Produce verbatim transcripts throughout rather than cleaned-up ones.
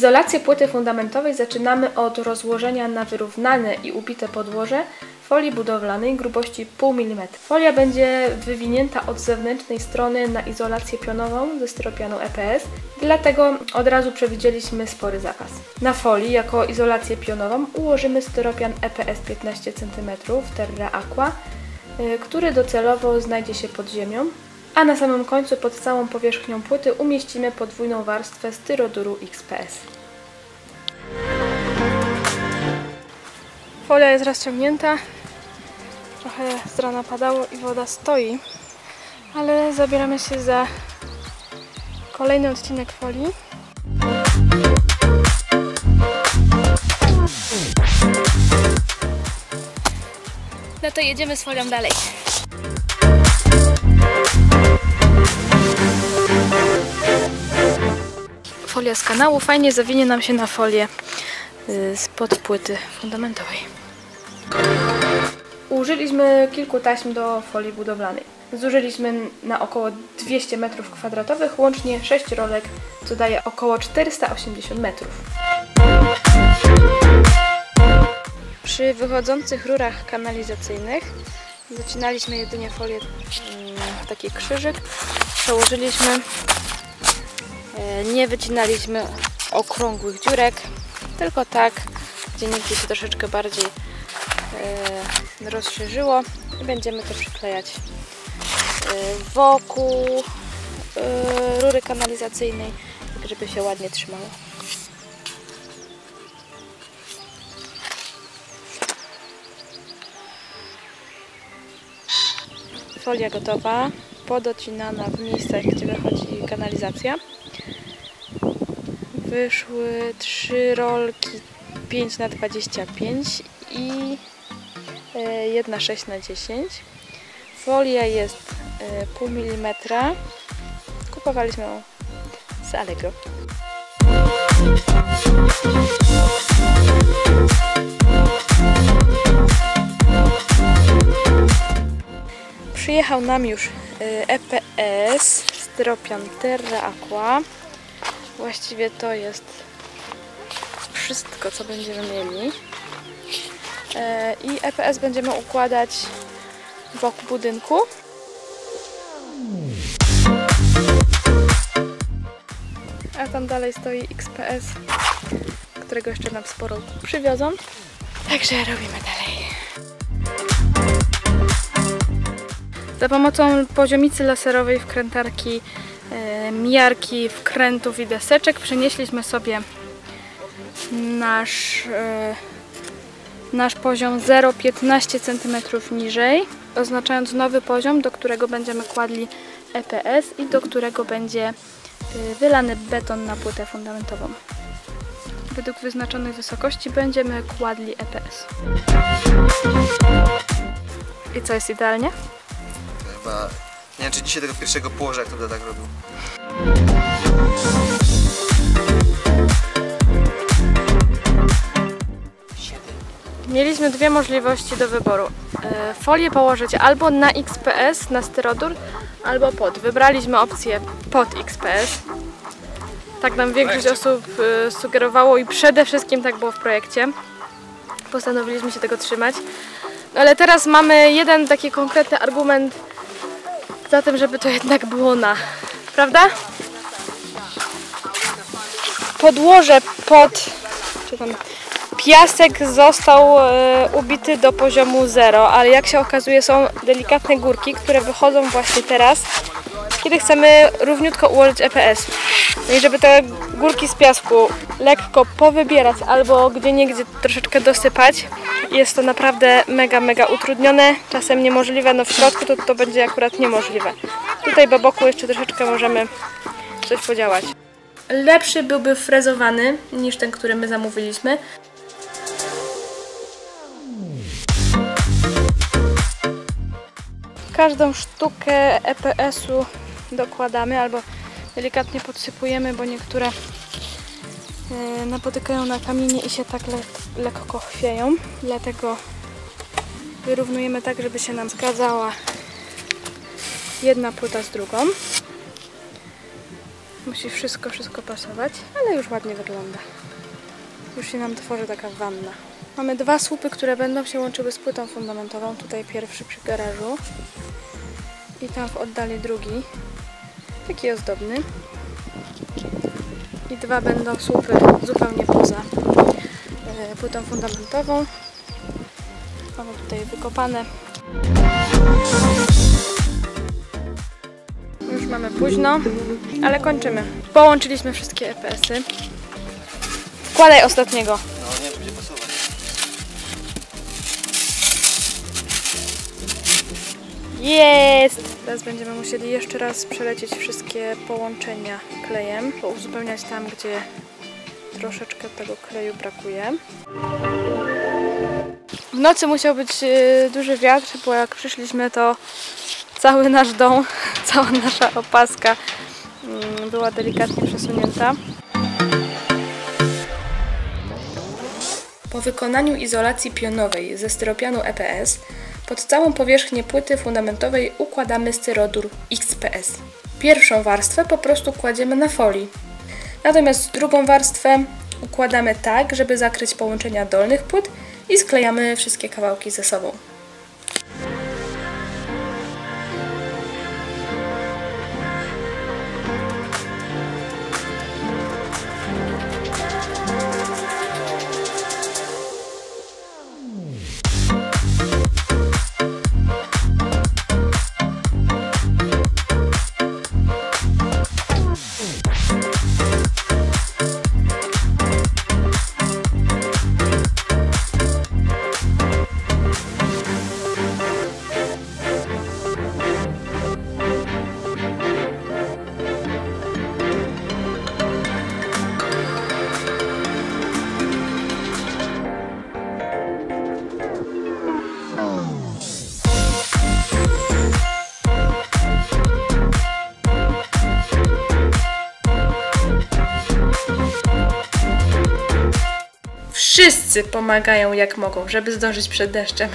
Izolację płyty fundamentowej zaczynamy od rozłożenia na wyrównane i ubite podłoże folii budowlanej grubości pół milimetra. Folia będzie wywinięta od zewnętrznej strony na izolację pionową ze styropianu E P S, dlatego od razu przewidzieliśmy spory zapas. Na folii jako izolację pionową ułożymy styropian E P S piętnaście centymetrów Terra Aqua, który docelowo znajdzie się pod ziemią, a na samym końcu pod całą powierzchnią płyty umieścimy podwójną warstwę styroduru X P S. Folia jest rozciągnięta, trochę z rana padało i woda stoi, ale zabieramy się za kolejny odcinek folii. No to jedziemy z folią dalej. Folia z kanału fajnie zawinie nam się na folię spod płyty fundamentowej. Użyliśmy kilku taśm do folii budowlanej. Zużyliśmy na około dwieście metrów kwadratowych, łącznie sześć rolek, co daje około czterysta osiemdziesiąt metrów. Przy wychodzących rurach kanalizacyjnych zacinaliśmy jedynie folię w taki krzyżyk, przełożyliśmy, nie wycinaliśmy okrągłych dziurek, tylko tak, gdzie nigdzie się troszeczkę bardziej e, rozszerzyło i będziemy to przyklejać e, wokół e, rury kanalizacyjnej, tak żeby się ładnie trzymało. Folia gotowa, podocinana w miejscach, gdzie wychodzi kanalizacja. Wyszły trzy rolki pięć na dwadzieścia pięć i jedna sześć na dziesięć. Folia jest pół milimetra. Kupowaliśmy ją z Allegro. Przyjechał nam już E P S, styropian Terra Aqua. Właściwie to jest wszystko, co będziemy mieli. I E P S będziemy układać wokół budynku. A tam dalej stoi X P S, którego jeszcze nam sporo przywiozą. Także robimy dalej. Za pomocą poziomicy laserowej, wkrętarki, e, miarki, wkrętów i deseczek przenieśliśmy sobie nasz, e, nasz poziom zero przecinek piętnaście centymetrów niżej, oznaczając nowy poziom, do którego będziemy kładli E P S i do którego będzie e, wylany beton na płytę fundamentową. Według wyznaczonej wysokości będziemy kładli E P S. I co, jest idealnie? Chyba... Nie wiem, czy dzisiaj tego pierwszego położę, jak to będę tak robił. Mieliśmy dwie możliwości do wyboru. E, folię położyć albo na X P S, na styrodur, albo pod. Wybraliśmy opcję pod X P S. Tak nam większość osób e, sugerowało i przede wszystkim tak było w projekcie. Postanowiliśmy się tego trzymać. Ale teraz mamy jeden taki konkretny argument za tym, żeby to jednak było na. Prawda? Podłoże pod... Czy tam, piasek został e, ubity do poziomu zero, ale jak się okazuje, są delikatne górki, które wychodzą właśnie teraz, kiedy chcemy równiutko ułożyć E P S. No i żeby te górki z piasku lekko powybierać albo gdzieniegdzie troszeczkę dosypać, jest to naprawdę mega, mega utrudnione, czasem niemożliwe, no w środku to, to będzie akurat niemożliwe. Tutaj po boku jeszcze troszeczkę możemy coś podziałać. Lepszy byłby frezowany niż ten, który my zamówiliśmy. Każdą sztukę E P S-u dokładamy albo delikatnie podsypujemy, bo niektóre yy, napotykają na kamienie i się tak le lekko chwieją. Dlatego wyrównujemy tak, żeby się nam zgadzała jedna płyta z drugą. Musi wszystko, wszystko pasować, ale już ładnie wygląda. Już się nam tworzy taka wanna. Mamy dwa słupy, które będą się łączyły z płytą fundamentową. Tutaj pierwszy przy garażu i tam w oddali drugi, taki ozdobny. I dwa będą słupy zupełnie poza e, płytą fundamentową. Mamy tutaj wykopane. Już mamy późno, ale kończymy. Połączyliśmy wszystkie E P S-y. Wkładaj ostatniego. No nie wiem, czy będzie pasować. Jest! Teraz będziemy musieli jeszcze raz przelecieć wszystkie połączenia klejem, uzupełniać tam, gdzie troszeczkę tego kleju brakuje. W nocy musiał być duży wiatr, bo jak przyszliśmy, to cały nasz dom, cała nasza opaska była delikatnie przesunięta. Po wykonaniu izolacji pionowej ze styropianu E P S pod całą powierzchnię płyty fundamentowej układamy styrodur X P S. Pierwszą warstwę po prostu kładziemy na folii, natomiast drugą warstwę układamy tak, żeby zakryć połączenia dolnych płyt i sklejamy wszystkie kawałki ze sobą. Wszyscy pomagają jak mogą, żeby zdążyć przed deszczem.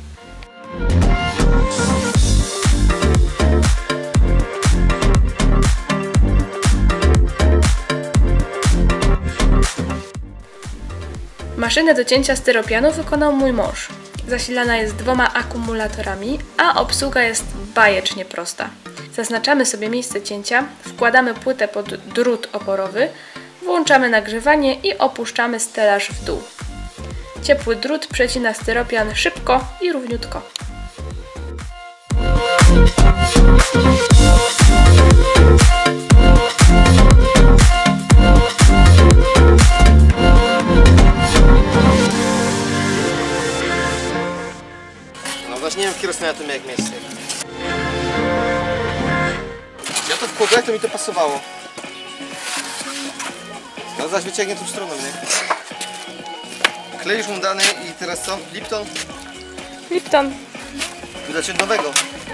Maszynę do cięcia styropianu wykonał mój mąż. Zasilana jest dwoma akumulatorami, a obsługa jest bajecznie prosta. Zaznaczamy sobie miejsce cięcia, wkładamy płytę pod drut oporowy, włączamy nagrzewanie i opuszczamy stelaż w dół. Ciepły drut przecina styropian szybko i równiutko. No właśnie nie wiem, kiedy na tym jak miejsce. Ja to wkładałem, to mi to pasowało. No zaś wyciągnie tą stroną, nie? Kleisz mu dany i teraz co? Lipton? Lipton. Wydać nowego.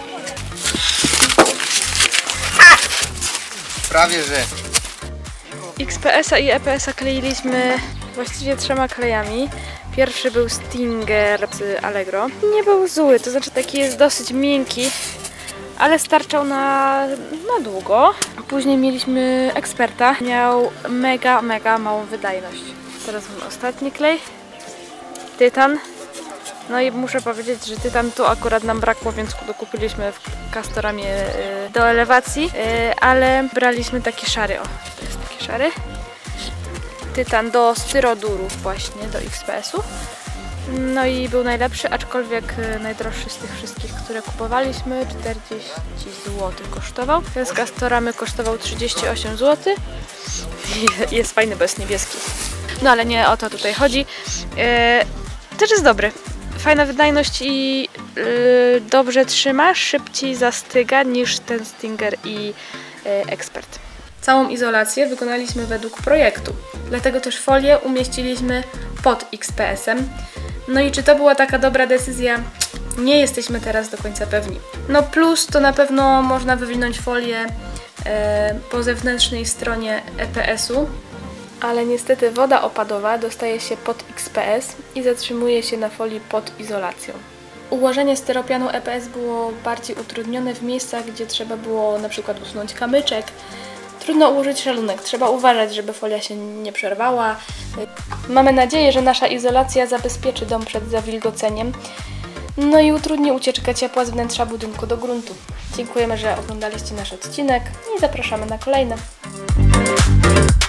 Prawie że. X P S-a i E P S-a kleiliśmy właściwie trzema klejami. Pierwszy był Stinger z Allegro. Nie był zły, to znaczy taki jest dosyć miękki, ale starczał na, na długo. Później mieliśmy Experta. Miał mega, mega małą wydajność. Teraz mamy ostatni klej. Tytan. No i muszę powiedzieć, że tytan tu akurat nam brakło, więc dokupiliśmy w Castoramie do elewacji, ale braliśmy taki szary. O, to jest taki szary. Tytan do styrodurów właśnie, do X P S-u. No i był najlepszy, aczkolwiek najdroższy z tych wszystkich, które kupowaliśmy. czterdzieści złotych kosztował. Ten z Castoramy kosztował trzydzieści osiem złotych. I jest fajny, bo jest niebieski. No ale nie o to tutaj chodzi. Yy, też jest dobry. Fajna wydajność i yy, dobrze trzyma, szybciej zastyga niż ten Stinger i yy, Expert. Całą izolację wykonaliśmy według projektu, dlatego też folię umieściliśmy pod X P S-em. No i czy to była taka dobra decyzja? Nie jesteśmy teraz do końca pewni. No plus to na pewno można wywinąć folię e, po zewnętrznej stronie E P S-u, ale niestety woda opadowa dostaje się pod X P S i zatrzymuje się na folii pod izolacją. Ułożenie styropianu E P S było bardziej utrudnione w miejscach, gdzie trzeba było na przykład usunąć kamyczek, Trudno ułożyć szalunek, trzeba uważać, żeby folia się nie przerwała. Mamy nadzieję, że nasza izolacja zabezpieczy dom przed zawilgoceniem, no i utrudni ucieczkę ciepła z wnętrza budynku do gruntu. Dziękujemy, że oglądaliście nasz odcinek i zapraszamy na kolejne.